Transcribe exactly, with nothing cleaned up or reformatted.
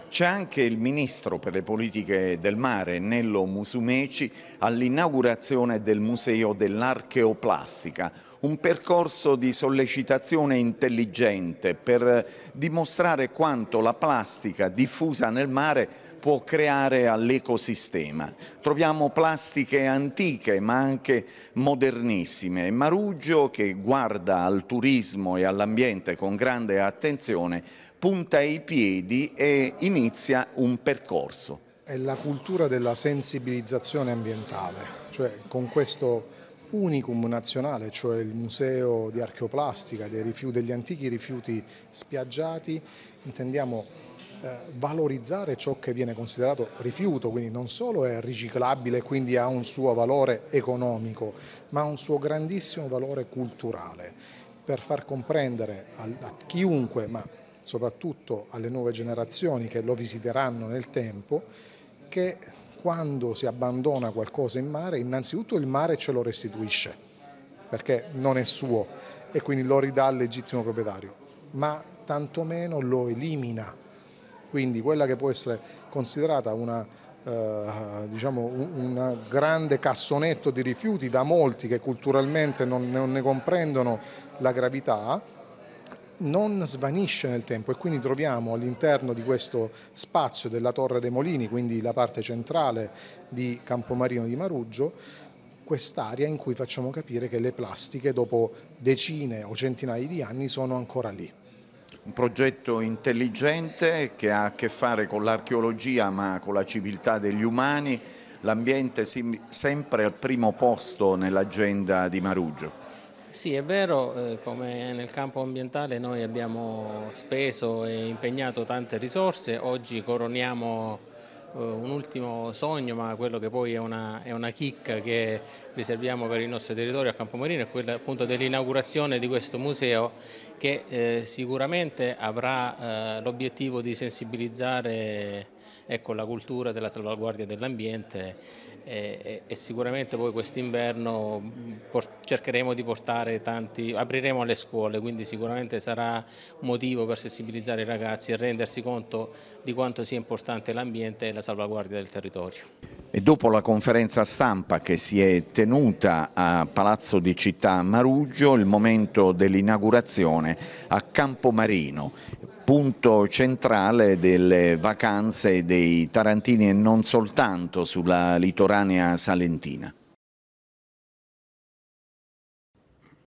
C'è anche il Ministro per le politiche del mare, Nello Musumeci, all'inaugurazione del Museo dell'Archeoplastica, un percorso di sollecitazione intelligente per dimostrare quanto la plastica diffusa nel mare può creare all'ecosistema. Troviamo plastiche antiche ma anche modernissime. Marugio, che guarda al turismo e all'ambiente con grande attenzione, punta i piedi e inizia un percorso. È la cultura della sensibilizzazione ambientale, cioè con questo unicum nazionale, cioè il Museo di Archeoplastica dei rifiuti, degli antichi rifiuti spiaggiati, intendiamo eh, valorizzare ciò che viene considerato rifiuto, quindi non solo è riciclabile e quindi ha un suo valore economico, ma ha un suo grandissimo valore culturale, per far comprendere a, a chiunque, ma soprattutto alle nuove generazioni che lo visiteranno nel tempo, che quando si abbandona qualcosa in mare, innanzitutto il mare ce lo restituisce, perché non è suo e quindi lo ridà al legittimo proprietario, ma tantomeno lo elimina. Quindi quella che può essere considerata una, eh, diciamo, un grande cassonetto di rifiuti da molti che culturalmente non, non ne comprendono la gravità, non svanisce nel tempo, e quindi troviamo all'interno di questo spazio della Torre dei Molini, quindi la parte centrale di Campomarino di Marugio, quest'area in cui facciamo capire che le plastiche dopo decine o centinaia di anni sono ancora lì. Un progetto intelligente che ha a che fare con l'archeologia ma con la civiltà degli umani, l'ambiente sempre al primo posto nell'agenda di Marugio. Sì, è vero, eh, come nel campo ambientale noi abbiamo speso e impegnato tante risorse, oggi coroniamo eh, un ultimo sogno, ma quello che poi è una, è una chicca che riserviamo per il nostro territorio a Campomarino, è quella appunto dell'inaugurazione di questo museo che eh, sicuramente avrà eh, l'obiettivo di sensibilizzare, ecco, la cultura della salvaguardia dell'ambiente e, e, e sicuramente poi quest'inverno cercheremo di portare tanti, apriremo le scuole, quindi sicuramente sarà un motivo per sensibilizzare i ragazzi e rendersi conto di quanto sia importante l'ambiente e la salvaguardia del territorio. E dopo la conferenza stampa che si è tenuta a Palazzo di Città Marugio, il momento dell'inaugurazione a Campomarino, punto centrale delle vacanze dei tarantini e non soltanto sulla litoranea salentina.